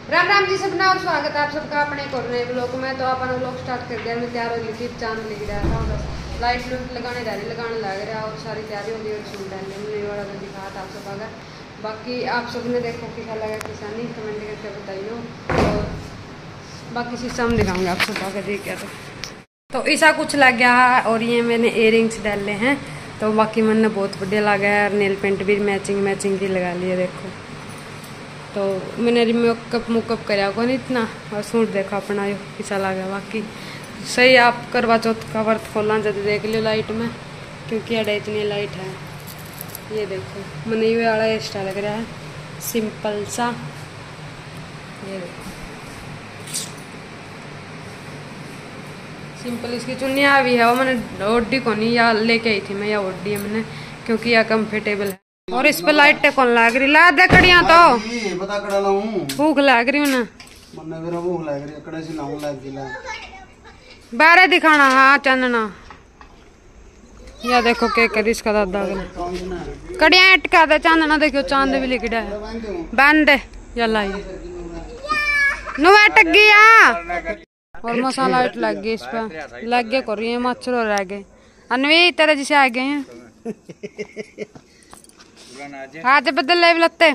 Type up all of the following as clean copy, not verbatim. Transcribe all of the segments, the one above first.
राम राम जी सबना और स्वागत है आप सबका अपने एक और नए ब्लॉग में। तो अपन ब्लॉग स्टार्ट कर दिया, मैं तैयार हो गई थी, चांद लिख रहा था, बस लाइट लूट लगाने लग रहा और सारी तैयारी हो गई और सूट डालने वाला तो दिखाया था आप सब। अगर बाकी आप सब ने देखो कैसा लगा कैसा नहीं कमेंट करके बताइए। और बाकी शीशा हम दिखाऊंगे आप सब आगे देख के। तो ऐसा कुछ लग गया है और ये मैंने इयरिंग्स डाले हैं तो बाकी मैंने बहुत बढ़िया लगा है और नेल पेंट भी मैचिंग की लगा ली है देखो। तो मैंने मेकअप कराया को नहीं इतना और सूट देखो अपना यो कैसा लगा। बाकी सही आप करवा चौथ का व्रत खोलना जब देख लियो लाइट में, क्योंकि अड़ा इतनी लाइट है। ये देखो मैंने ये वाला एक्स्ट्रा लग रहा है सिंपल सा। ये देखो सिंपल इसकी चुन्नियाँ भी है और मैंने ओढ़ी को नहीं या लेके आई थी मैं, या ओढ़ी है मैंने क्योंकि यह कंफर्टेबल है। और इस पे लाइटें कौन लाग रही ला दे कड़ियां तो बता कड़ा लाऊं भूख लाग रही हूं ना मन्ने मेरा भूख लाग रही कड़े से लाऊं लाग दिला बारे दिखाना। हाँ चांदना या देखो के कर इसका दादा कड़ियां अटका दे चांदना देखो चांद भी लिख रहा है बांध दे या लाइए नु अटक गया। और मसाला लाइट लग गई इस पर लग गया कर रही है मच्छर और रह गए अनवी तेरे जिसे आ गए हैं हाथ बदल ले लगते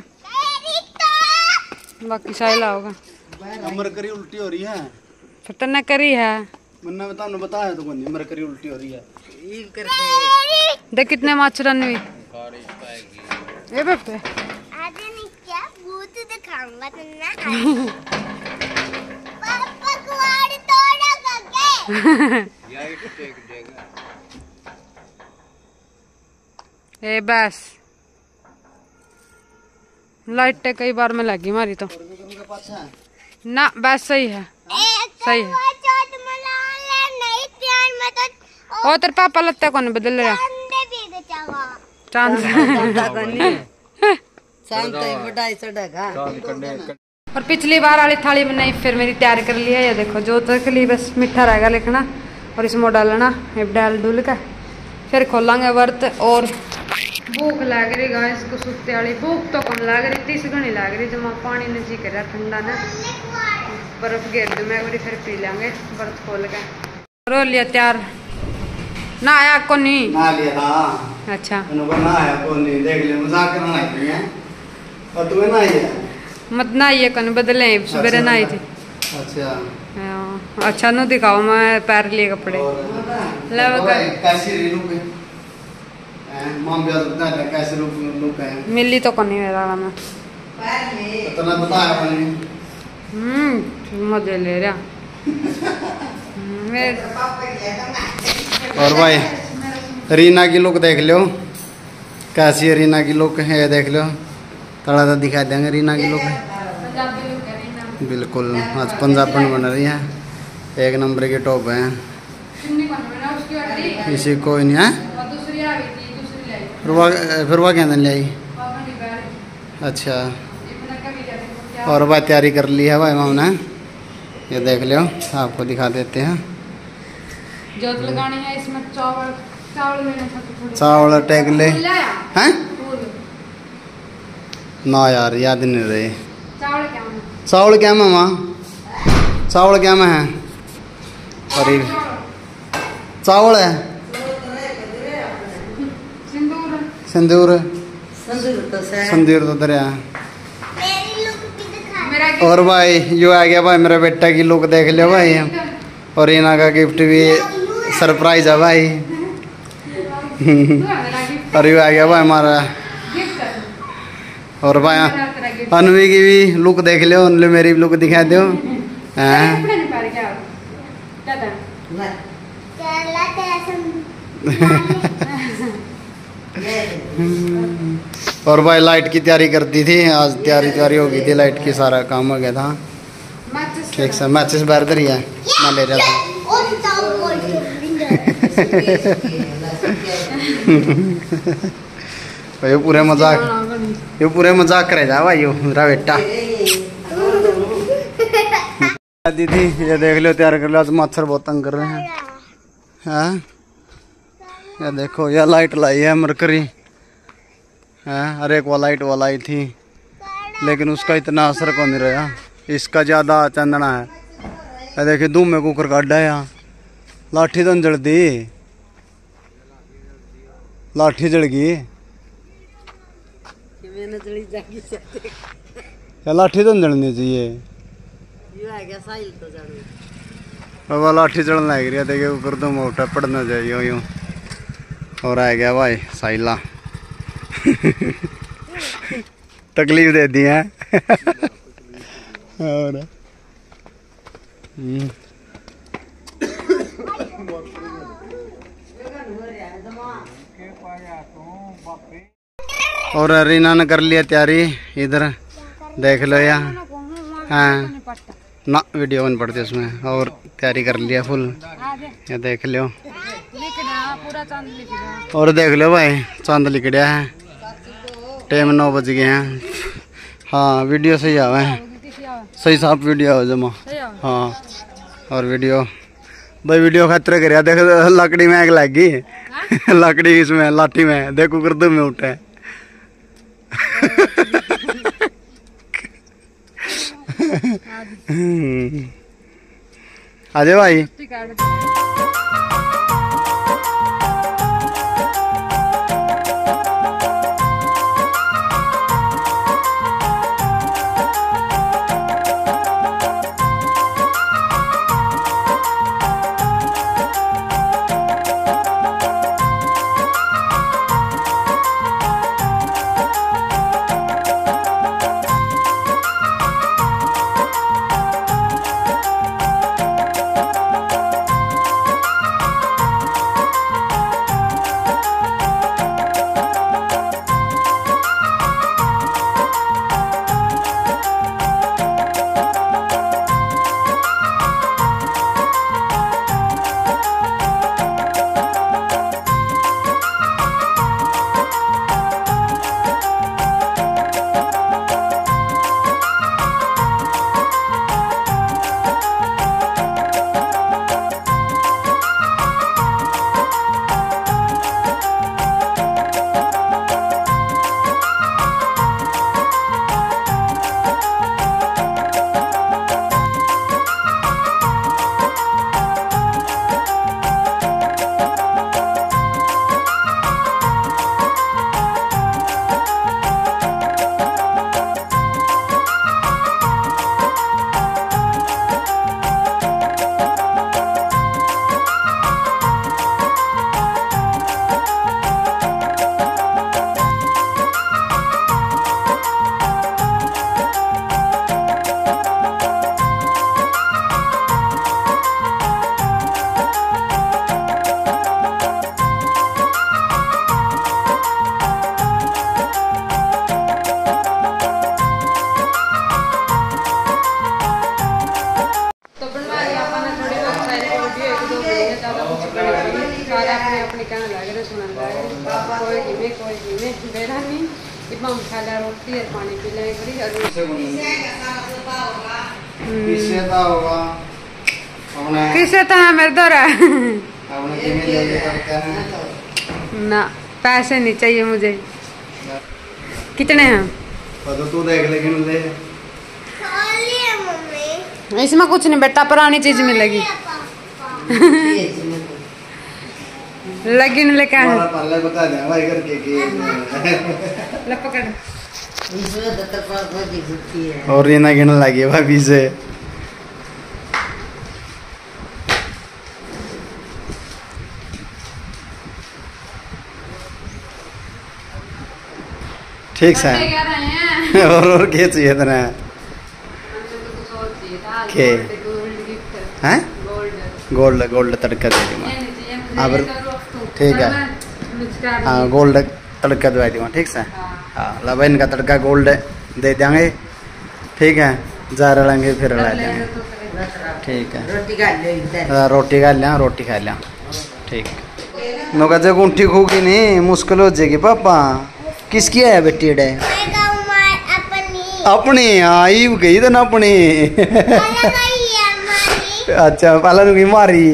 बाकी साइला होगा मरकरी उल्टी हो रही है फिर तने करी है मैंने बताया तो कोनी मरकरी उल्टी हो रही है। देख कितने मच्छर अनवी ये बेटे आज नहीं क्या भूत दिखाऊंगा तुमने पापा कुआड़ तोड़ा करके ए बस लाइट कई बार में लगी मारी तो ना बस सही है सही है। ओ तेरे पापा लगता कौन बदल रहा चांद और पिछली बार वाली थाली में नहीं फिर मेरी तैयार कर ली है। ये देखो जो तक ली बस मिठा रहेगा लिखना और इसमें डालना डाल डुल का फिर खोलेंगे व्रत। और भूख लग रही गाइस को सुते वाली भूख तो कम लग रही 30 घनी लग रही जमा पानी ने जी कर ठंडा ना बर्फ गिर दो मैं फिर पी लेंगे व्रत खोल के। रो लिया तैयार ना आया को नहीं ना लिया था अच्छा ना आया को नहीं देख ले मजाक करना है और तुम्हें ना आया मत ना ये कन बदले सवेरे ना आई थी। अच्छा अच्छा नु दिखाओ मैं पैर लिए कपड़े कैसी लुक है मम भी कैसे लुक है मिली तो कौन मेरा मैं इतना बताया मैंने मजे ले रहा और भाई रीना की लुक देख लो कैसी है रीना की लुक है देख लो थोड़ा सा दिखा देंगे रीना की लुक बिल्कुल आज पंजाबन बन रही है एक नंबर के टॉप है इसी कोई नहीं है फिर वह कहने ले आई अच्छा। और भाई तैयारी कर ली है भाई मामने ये देख लो आपको दिखा देते हैं जोत लगानी है इसमें चावल टेक ले हैं ना यार याद नहीं रहे चावल क्या मामा चावल क्या में है और चावल है सिंदूर तो दरिया। और भाई यो आ गया भाई मेरा बेटा की लुक देख लो भाई और रीना का गिफ्ट भी सरप्राइज है भाई और यो आ गया भाई हमारा। और भाई अनवी की भी लुक देख लो उनले मेरी भी लुक दिखा दो और भाई लाइट की तैयारी करती थी आज तैयारी हो गई थी लाइट की सारा काम हो गया था ठीक से मैचेस बाहर दरी है मैं ले रहा था ये पूरे मजाक करे जा भाई मेरा बेटा दीदी ये देख लो तैयार कर लो आज मच्छर बहुत तंग कर रहे हैं हाँ ये देखो ये लाइट लाई है मरकरी है हर एक वो लाइट वाला आई थी लेकिन उसका इतना असर कौन नहीं रहा इसका ज्यादा चंदना है। ये देखिए धूमे कुकर काटा है यहाँ। लाठी तो जल दी, लाठी जल गई या लाठी तो जलनी चाहिए। बाबा लाठी जलने लग रही है। देखिए ऊपर तो मोटा पड़ना चाहिए यूं। और आ गया भाई साइला तकलीफ दे दी है और और रीना ने कर लिया तैयारी। इधर देख लो या हाँ ना वीडियो बन पड़ती है उसमें। और तैयारी कर लिया फुल, ये देख लो। और देख लो भाई चांद लिकड़िया है। टाइम 9 बज गए हैं। हाँ वीडियो सही आवा है, सही साफ वीडियो हो जमा। हाँ और वीडियो भाई वीडियो खतरे कर देख लकड़ी में आग लग गई लकड़ी इसमें लाठी में देखो गर्दन में उठे आजे भाई। पानी पी लें किसे तो है मेरे दौरा ना पैसे नहीं चाहिए मुझे। कितने हैं? तो तू देख लेकिन ले इसमें कुछ नहीं बेटा, पुरानी चीज मिलेगी लगी नहीं लेके बता दे भाई करके पकड़। और ये ना गिनने लगी भाभी से। ठीक है और क्या चाहिए इतना के हैं? गोल्ड गोल्ड तड़का दे दूँगा। अब ठीक है हाँ गोल्ड तड़का दवा दूँगा ठीक है। हाँ लबन का तड़का गोल्ड दे देंगे ठीक है। जा लेंगे फिर ला देंगे ठीक है। रोटी खा लिया रोटी खा लिया ठीक। नौका जब ऊँटी खूकी नहीं मुश्किल हो जाएगी पापा। किसकी है बेटी डे? अपनी आई गई तो ना अपनी अच्छा पाला की मारी।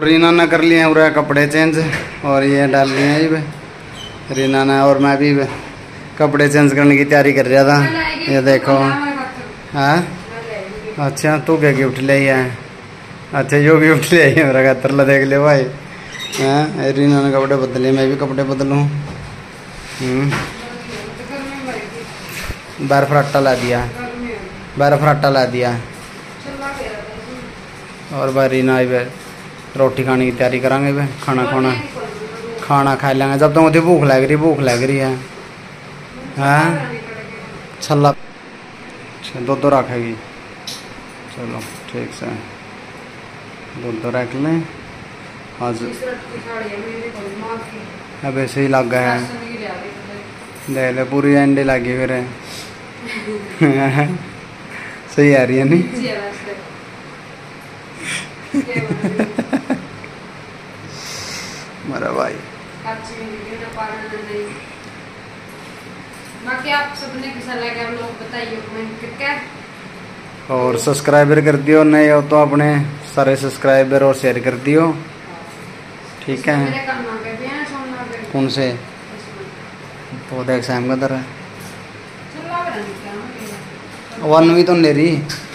रीना ने कर लिए पूरा कपड़े चेंज और ये डाल लिए हैं ये रीना ने। और मैं भी कपड़े चेंज करने की तैयारी कर रहा था। ये देखो। हाँ अच्छा तू क्या गिफ्ट ले है? अच्छा यो गिफ्ट ले आई मेरा खातर ला देख ले भाई। हाँ रीना ने कपड़े बदले, मैं भी कपड़े बदलूँ। बर्फ फराटा ला दिया, बर्फ फराटा ला दिया। और भाई रीना रोटी खाने की तैयारी करांगे वे, खाना खा लेंगे जब तक मुझे भूख लग रही है। हाँ छल्ला दो रखेगी। चलो ठीक से दो रख लें आज। अब ऐसे ही लग गया है, देख ले पूरी अंडे लगी फिर सही आ रही है नहीं? मेरा भाई बाकी आप सबने कैसा लगा आप लोग बताइए कमेंट करके। और सब्सक्राइबर कर दियो, नहीं हो तो अपने सारे सब्सक्राइबर और शेयर कर दियो। ठीक है। कौन से तो देख सैम का तरह वन भी तो ले रही।